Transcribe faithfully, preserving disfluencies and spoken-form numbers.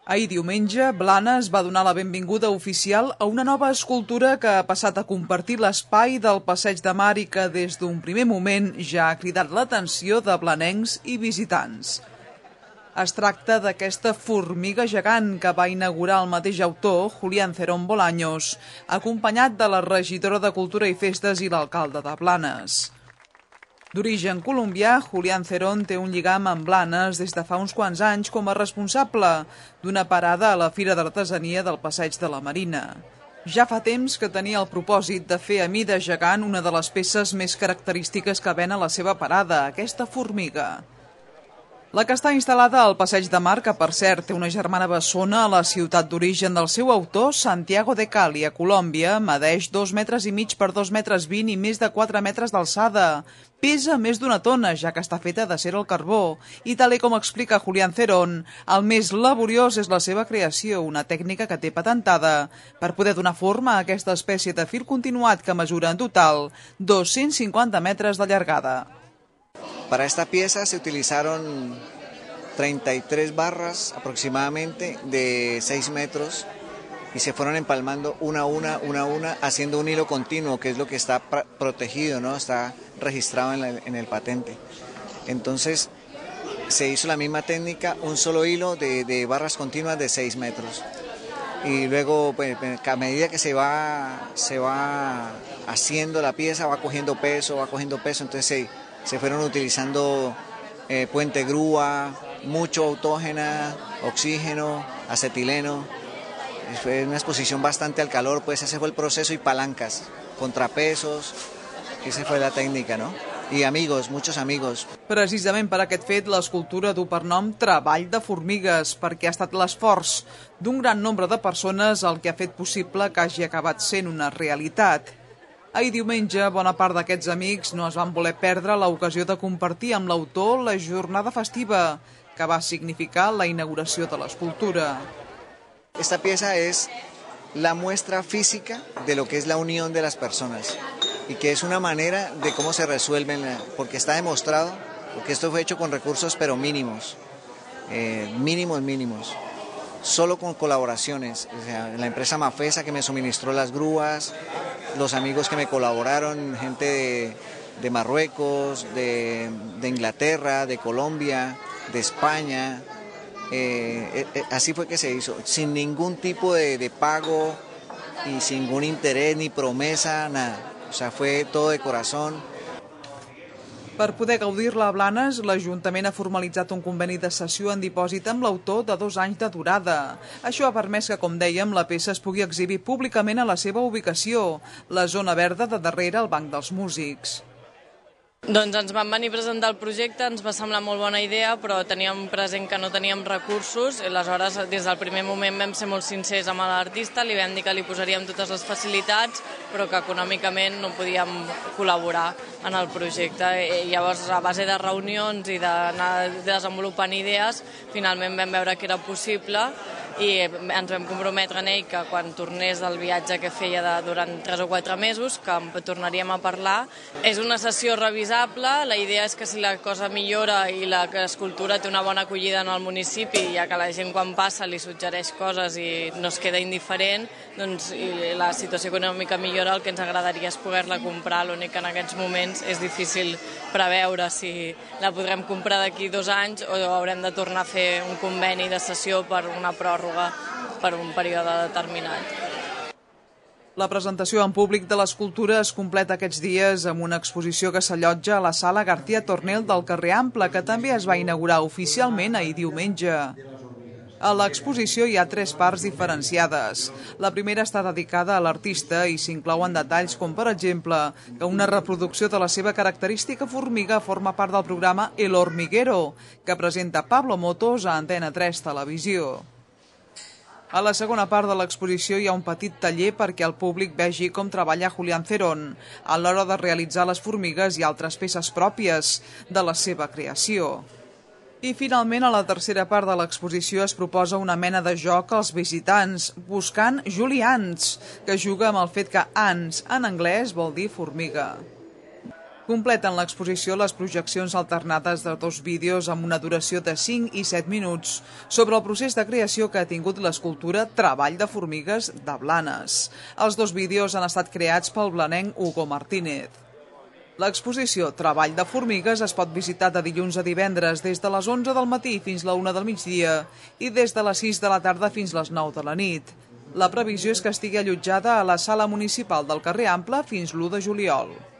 Ahir diumenge, Blanes va donar la benvinguda oficial a una nova escultura que ha passat a compartir l'espai del Passeig de Mar i que des d'un primer moment ja ha cridat l'atenció de blanencs i visitants. Es tracta d'aquesta formiga gegant que va inaugurar el mateix autor, Julián Cerón Bolaños, acompanyat de la regidora de Cultura i Festes i l'alcalde de Blanes. D'origen colombià, Julián Cerón té un lligam amb Blanes des de fa uns quants anys com a responsable d'una parada a la Fira d'Artesania del Passeig de la Marina. Ja fa temps que tenia el propòsit de fer a mida gegant una de les peces més característiques que ven a la seva parada, aquesta formiga. La que està instal·lada al Passeig de Mar, que per cert té una germana bessona a la ciutat d'origen del seu autor, Santiago de Cali, a Colòmbia, medeix dos metres i mig per dos metres vint i més de quatre metres d'alçada. Pesa més d'una tona, ja que està feta d'acer al carbó, i tal com explica Julián Cerón, el més laboriós és la seva creació, una tècnica que té patentada per poder donar forma a aquesta espècie de fil continuat que mesura en total dos-cents cinquanta metres de llargada. Para esta pieza se utilizaron treinta y tres barras aproximadamente de seis metros y se fueron empalmando una a una, una a una, haciendo un hilo continuo, que es lo que está protegido, ¿no? Está registrado en, la, en el patente. Entonces se hizo la misma técnica, un solo hilo de, de barras continuas de seis metros. Y luego, pues, a medida que se va, se va haciendo la pieza, va cogiendo peso, va cogiendo peso, entonces se... Se fueron utilizando eh, puente grúa, mucho autógena, oxígeno, acetileno. Fue una exposición bastante al calor, pues ese fue el proceso, y palancas, contrapesos, esa fue la técnica, ¿no? I amigos, muchos amigos. Precisament per aquest fet, l'escultura du per nom Treball de Formigues, perquè ha estat l'esforç d'un gran nombre de persones el que ha fet possible que hagi acabat sent una realitat. Ahir diumenge, bona part d'aquests amics no es van voler perdre l'ocasió de compartir amb l'autor la jornada festiva, que va significar la inauguració de l'escultura. Esta pieza es la muestra física de lo que es la unión de las personas y que es una manera de cómo se resuelven, porque está demostrado, porque esto fue hecho con recursos pero mínimos, eh, mínimos, mínimos. Solo con colaboraciones, o sea, la empresa Mafesa que me suministró las grúas, los amigos que me colaboraron, gente de, de Marruecos, de, de Inglaterra, de Colombia, de España, eh, eh, así fue que se hizo, sin ningún tipo de, de pago y sin ningún interés ni promesa, nada, o sea, fue todo de corazón. Per poder gaudir-la a Blanes, l'Ajuntament ha formalitzat un conveni de cessió en dipòsit amb l'autor de dos anys de durada. Això ha permès que, com dèiem, la peça es pugui exhibir públicament a la seva ubicació, la zona verda de darrere al Banc dels Músics. Doncs ens van venir a presentar el projecte, ens va semblar molt bona idea, però teníem present que no teníem recursos, i aleshores des del primer moment vam ser molt sincers amb l'artista, li vam dir que li posaríem totes les facilitats, però que econòmicament no podíem col·laborar en el projecte. I llavors, a base de reunions i d'anar desenvolupant idees, finalment vam veure que era possible i ens vam comprometre en ell que quan tornés del viatge que feia de, durant tres o quatre mesos, que en tornaríem a parlar. És una sessió revisable, la idea és que si la cosa millora i l'escultura té una bona acollida en el municipi, ja que la gent quan passa li suggereix coses i no es queda indiferent, doncs i la situació econòmica millora, el que ens agradaria és poder-la comprar, l'únic que en aquests moments és difícil preveure si la podrem comprar d'aquí dos anys o haurem de tornar a fer un conveni de cessió per una pròrroga per un període determinat. La presentació en públic de l'escultura es completa aquests dies amb una exposició que s'allotja a la sala García Tornel del carrer Ample, que també es va inaugurar oficialment ahir diumenge. A l'exposició hi ha tres parts diferenciades. La primera està dedicada a l'artista i s'inclouen detalls com, per exemple, que una reproducció de la seva característica formiga forma part del programa El Hormiguero, que presenta Pablo Motos a Antena tres Televisió. A la segona part de l'exposició hi ha un petit taller perquè el públic vegi com treballa Julián Cerón a l'hora de realitzar les formigues i altres peces pròpies de la seva creació. I finalment, a la tercera part de l'exposició es proposa una mena de joc als visitants, buscant Julians, que juga amb el fet que ants en anglès vol dir formiga. Completen l'exposició les projeccions alternades de dos vídeos amb una duració de cinc i set minuts sobre el procés de creació que ha tingut l'escultura Treball de formigues de Blanes. Els dos vídeos han estat creats pel blanenc Hugo Martínez. L'exposició Treball de formigues es pot visitar de dilluns a divendres des de les onze del matí fins la una del migdia i des de les sis de la tarda fins les nou de la nit. La previsió és que estigui allotjada a la sala municipal del carrer Ample fins l'u de juliol.